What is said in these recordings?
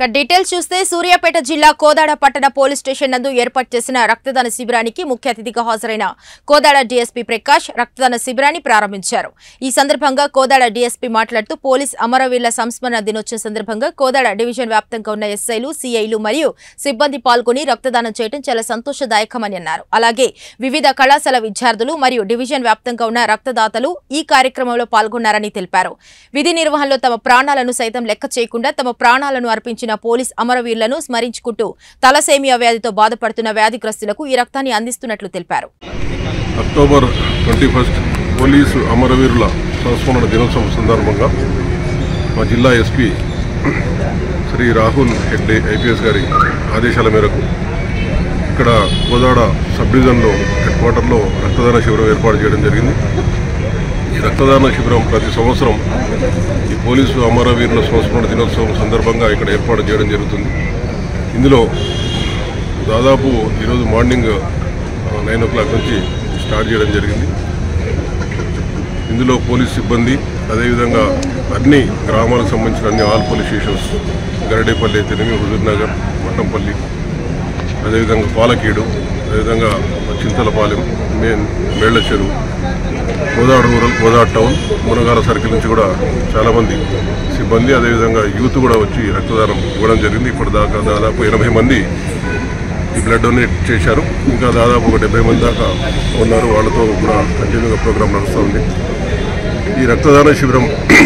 Details చూస్తే సూర్యాపేట జిల్లా కోదాడ పట్టణ పోలీస్ స్టేషన్ నందు ఏర్పాటు చేసిన రక్తదాన శిబిరానికి ముఖ్య అతిథిగా హాజరైన కోదాడ డీఎస్పీ ప్రకాష్ రక్తదాన శిబిరాన్ని ప్రారంభించారు। ఈ సందర్భంగా కోదాడ డీఎస్పీ మాట్లాడుతూ పోలీస్ అమరవీరుల సంస్మరణ దినోత్సవం సందర్భంగా కోదాడ డివిజన్ వ్యాప్తంగా ఉన్న ఎస్ఐలు, సిఐలు మరియు సిబ్బంది పాల్గొని రక్తదానం చేయడం చాలా సంతోషదాయకమని అన్నారు। అలాగే వివిధ కళాశాల విద్యార్థులు మరియు డివిజన్ వ్యాప్తంగా ఉన్న రక్తదాతలు ఈ కార్యక్రమంలో పాల్గొన్నారని తెలిపారు। విధి నిర్వహణలో తమ ప్రాణాలను సైతం లెక్క చేయకుండా తమ ప్రాణాలను అర్పించిన పోలీస్ అమరవీరులను స్మరించుకుంటూ తలసేమియా వ్యాధితో బాధపడుతున్న వ్యాధిగ్రస్తులకు ఈ రక్తాన్ని అందిస్తున్నట్లు తెలిపారు। అక్టోబర్ 21 పోలీసు అమరవీరుల సంస్మరణ దినోత్సవం సందర్భంగా మా జిల్లా ఎస్పీ శ్రీ రాహుల్ హెగ్డే ఐపీఎస్ గారి ఆదేశాల మేరకు ఇక్కడ కోదాడ సబ్ డివిజన్లో హెడ్ క్వార్టర్లో రక్తదాన శిబిరం ఏర్పాటు చేయడం జరిగింది। ఈ రక్తదాన శిబిరం ప్రతి సంవత్సరం ఈ పోలీసు అమరవీరుల సంస్మరణ దినోత్సవం సందర్భంగా ఇక్కడ ఏర్పాటు చేయడం జరుగుతుంది। ఇందులో దాదాపు ఈరోజు మార్నింగ్ 9 o'clock నుంచి స్టార్ట్ చేయడం జరిగింది। ఇందులో పోలీస్ సిబ్బంది అదేవిధంగా అన్ని గ్రామాలకు సంబంధించిన అన్ని ఆల్ పోలీస్ స్టేషన్స్ గరడేపల్లి అయితేనేమి, హుజూర్నగర్, మట్టంపల్లి, అదేవిధంగా పాలకీడు, అదేవిధంగా Chintalapalem, Mellacheruvu, Kodad rural, Kodad town, Munagala circle నుంచి కూడా చాలామంది సిబ్బంది అదేవిధంగా యూత్ కూడా వచ్చి రక్తదానం ఇవ్వడం జరిగింది। ఇప్పటిదాకా దాదాపు 80 మంది ఈ బ్లడ్ డొనేట్ చేశారు। ఇంకా దాదాపు ఒక 70 మంది దాకా ఉన్నారు, వాళ్ళతో కూడా కంటిన్యూగా ప్రోగ్రాం నడుస్తూ ఉంది। ఈ రక్తదాన శిబిరం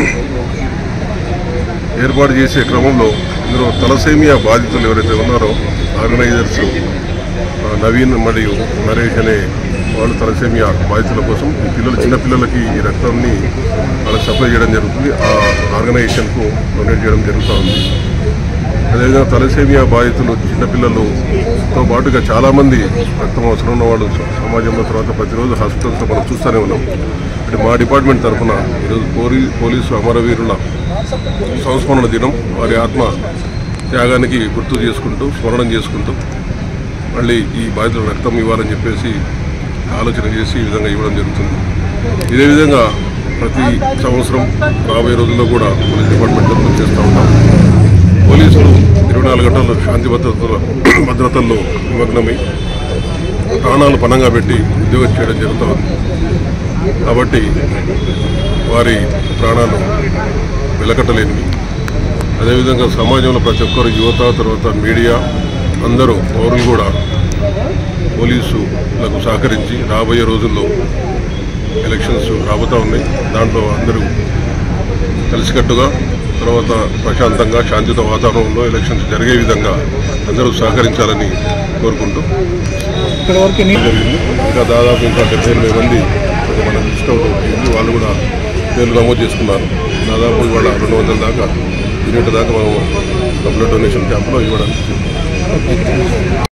ఏర్పాటు చేసే క్రమంలో ఇందులో తలసేమియా బాధితులు ఎవరైతే ఉన్నారో ఆర్గనైజర్స్ నవీన్ మరియు నరేష్ అనే వాళ్ళు తలసేమియా బాధితుల కోసం ఈ చిన్నపిల్లలకి ఈ రక్తాన్ని వాళ్ళకి సప్లై చేయడం జరుగుతుంది। ఆ ఆర్గనైజేషన్కు డొనేట్ చేయడం జరుగుతూ ఉంది। అదేవిధంగా తలసేమియా బాధితులు చిన్నపిల్లలతో పాటుగా చాలామంది రక్తం అవసరం ఉన్న వాళ్ళు సమాజంలో తర్వాత ప్రతిరోజు హాస్పిటల్స్లో మనం చూస్తూనే ఉన్నాం। అంటే మా డిపార్ట్మెంట్ తరఫున ఈరోజు పోలీసు అమరవీరుల సంస్మరణ దినం, వారి ఆత్మ త్యాగానికి గుర్తు చేసుకుంటూ స్మరణం చేసుకుంటూ మళ్ళీ ఈ బాధితుల రక్తం ఇవ్వాలని చెప్పేసి ఆలోచన చేసి ఈ విధంగా ఇవ్వడం జరుగుతుంది। ఇదే విధంగా ప్రతి సంవత్సరం రాబోయే రోజుల్లో కూడా పోలీస్ డిపార్ట్మెంట్ తరఫున చేస్తూ ఉంటాం। పోలీసులు 24 గంటలు శాంతి భద్రతల్లో నిమగ్నమై ప్రాణాలు పణంగా పెట్టి ఉద్యోగం చేయడం జరుగుతుంది। కాబట్టి వారి ప్రాణాలు వెలకట్టలేనివి। అదేవిధంగా సమాజంలో ప్రతి ఒక్కరు యువత, తర్వాత మీడియా, అందరూ పౌరులు కూడా పోలీసులకు సహకరించి రాబోయే రోజుల్లో ఎలక్షన్స్ రాబోతూ ఉన్నాయి, దాంట్లో అందరూ కలిసికట్టుగా తర్వాత ప్రశాంతంగా శాంతియుత వాతావరణంలో ఎలక్షన్స్ జరిగే విధంగా అందరూ సహకరించాలని కోరుకుంటూ ఇంకా దాదాపు ఇంకా 78 మంది మన లిస్ట్ అవుట్ అవుతుంది, వాళ్ళు కూడా పేర్లు నమోదు చేసుకున్నారు। దాదాపు ఇవాళ 200 దాకా యూనిట్ దాకా మనం బ్లడ్ డొనేషన్ క్యాంప్లో ఇవ్వడానికి